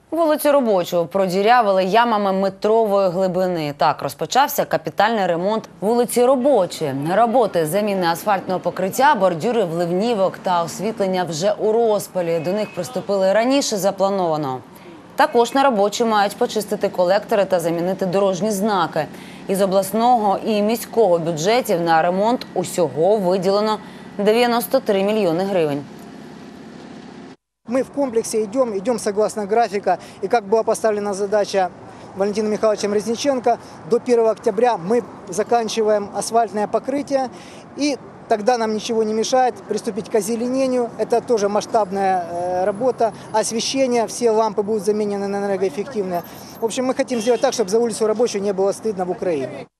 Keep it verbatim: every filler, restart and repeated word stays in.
Вулицю Робочу продірявили ямами метрової глибини. Так розпочався капітальний ремонт вулиці Робочі. Роботи з заміни асфальтного покриття, бордюрів, ливнівок та освітлення вже у розпалі. До них приступили раніше заплановано. Також на Робочі мають почистити колектори та замінити дорожні знаки. Із обласного і міського бюджетів на ремонт усього виділено дев'яносто три мільйони гривень. Мы в комплексе идем, идем согласно графика. И как была поставлена задача Валентином Михайловичем Резниченко, до первого октября мы заканчиваем асфальтное покрытие. И тогда нам ничего не мешает приступить к озеленению. Это тоже масштабная работа. Освещение, все лампы будут заменены на энергоэффективные. В общем, мы хотим сделать так, чтобы за улицу Рабочую не было стыдно в Украине.